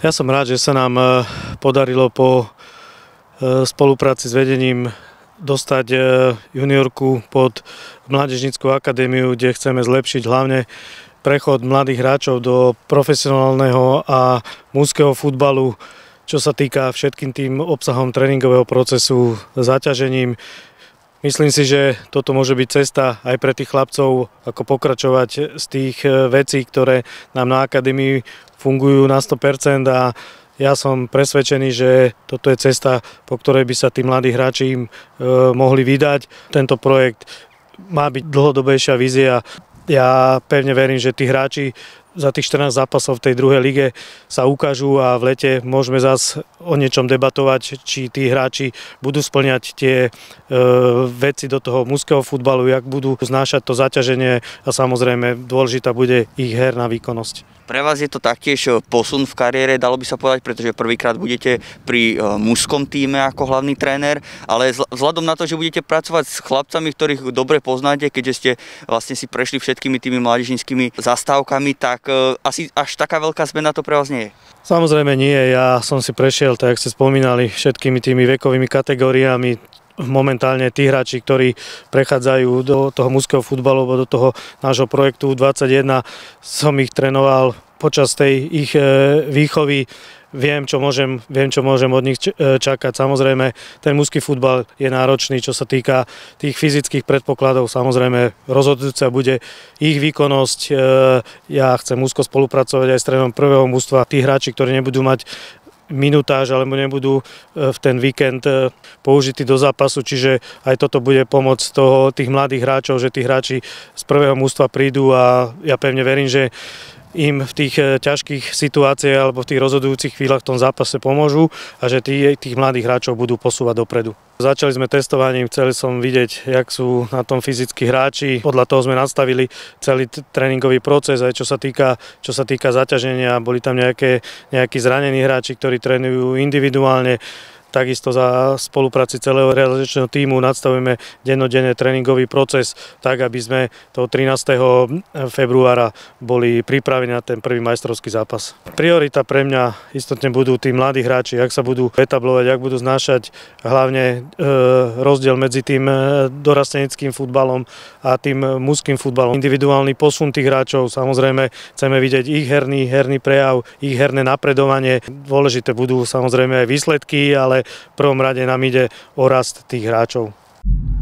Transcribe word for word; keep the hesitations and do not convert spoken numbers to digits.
Ja som rád, že sa nám podarilo po spolupráci s vedením dostať juniorku pod Mládežnícku akadémiu, kde chceme zlepšiť hlavne prechod mladých hráčov do profesionálneho a mužského futbalu, čo sa týka všetkým tým obsahom tréningového procesu, zaťažením. Myslím si, že toto môže byť cesta aj pre tých chlapcov, ako pokračovať z tých vecí, ktoré nám na akadémii fungujú na sto percent, a ja som presvedčený, že toto je cesta, po ktorej by sa tí mladí hráči im e, mohli vydať. Tento projekt má byť dlhodobejšia vízia. Ja pevne verím, že tí hráči za tých štrnásť zápasov v tej druhej lige sa ukážu a v lete môžeme zase o niečom debatovať, či tí hráči budú spĺňať tie e, veci do toho mužského futbalu, jak budú znášať to zaťaženie, a samozrejme dôležitá bude ich herná výkonnosť. Pre vás je to taktiež posun v kariére, dalo by sa povedať, pretože prvýkrát budete pri mužskom tíme ako hlavný tréner, ale vzhľadom na to, že budete pracovať s chlapcami, ktorých dobre poznáte, keďže ste vlastne si prešli všetkými tými mládežníckymi zastávkami, tak asi až taká veľká zmena to pre vás nie je? Samozrejme nie, ja som si prešiel, tak ako ste spomínali, všetkými tými vekovými kategóriami. Momentálne tí hráči, ktorí prechádzajú do toho mužského futbalu, do toho nášho projektu dvadsaťjeden, som ich trénoval počas tej ich výchovy. Viem, čo môžem, viem, čo môžem od nich čakať. Samozrejme, ten mužský futbal je náročný, čo sa týka tých fyzických predpokladov. Samozrejme, rozhodujúca bude ich výkonnosť. Ja chcem úzko spolupracovať aj s trénerom prvého mužstva. Tí hráči, ktorí nebudú mať minutáž alebo nebudú v ten víkend použití do zápasu, čiže aj toto bude pomoc toho, tých mladých hráčov, že tí hráči z prvého mužstva prídu, a ja pevne verím, že im v tých ťažkých situáciách alebo v tých rozhodujúcich chvíľach v tom zápase pomôžu a že tí, tých mladých hráčov budú posúvať dopredu. Začali sme testovaním, chceli som vidieť, jak sú na tom fyzickí hráči. Podľa toho sme nastavili celý tréningový proces, aj čo sa týka, čo sa týka zaťaženia. Boli tam nejaké, nejakí zranení hráči, ktorí trénujú individuálne. Takisto za spolupráci celého realizačného tímu nastavujeme dennodenne tréningový proces tak, aby sme toho trinásteho februára boli pripravení na ten prvý majstrovský zápas. Priorita pre mňa istotne budú tí mladí hráči, jak sa budú etablovať, jak budú znášať hlavne e, rozdiel medzi tým dorasteneckým futbalom a tým mužským futbalom. Individuálny posun tých hráčov, samozrejme chceme vidieť ich herný, herný prejav, ich herné napredovanie. Dôležité budú samozrejme aj výsledky, ale v prvom rade nám ide o rast tých hráčov.